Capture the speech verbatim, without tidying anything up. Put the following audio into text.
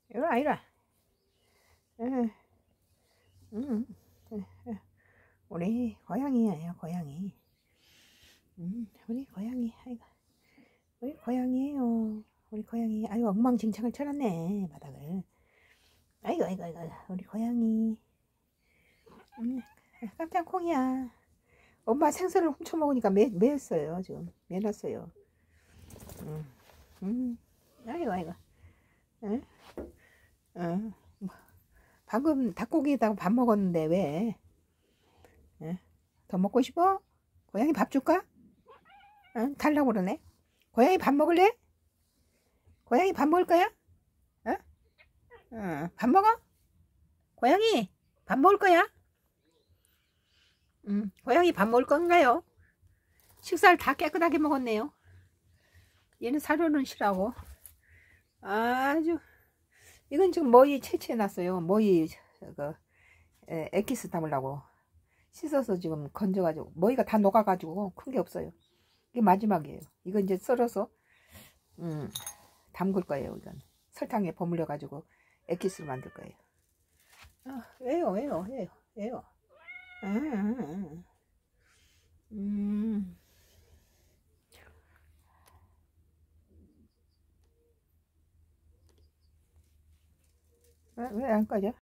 이리 와, 이리 와. 응, 응, 응, 응. 우리 고양이에요, 고양이. 응, 우리 고양이. 아이고, 우리 고양이에요. 우리 고양이. 아이고, 엉망진창을 쳐놨네, 바닥을. 아이고, 아이고, 아이고, 우리 고양이. 응, 깜짝 콩이야. 엄마 생선을 훔쳐먹으니까 매, 매였어요, 지금. 매놨어요. 응, 응. 아이고, 아이고. 응? 응. 방금 닭고기에다가 밥 먹었는데, 왜? 응? 더 먹고 싶어? 고양이 밥 줄까? 응? 달라고 그러네. 고양이 밥 먹을래? 고양이 밥 먹을 거야? 어? 응. 밥 먹어? 고양이 밥 먹을 거야? 응. 고양이 밥 먹을 건가요? 식사를 다 깨끗하게 먹었네요. 얘는 사료는 싫어하고. 아주 이건 지금 머리 채취해놨어요. 머리 그 엑기스 담으려고 씻어서 지금 건져가지고 머리가 다 녹아가지고 큰 게 없어요. 이게 마지막이에요. 이거 이제 썰어서 음, 담글 거예요. 이건 설탕에 버무려 가지고 엑기스를 만들 거예요. 아, 왜요 왜요 왜요 왜요 음, 음. 왜 안 꺼져?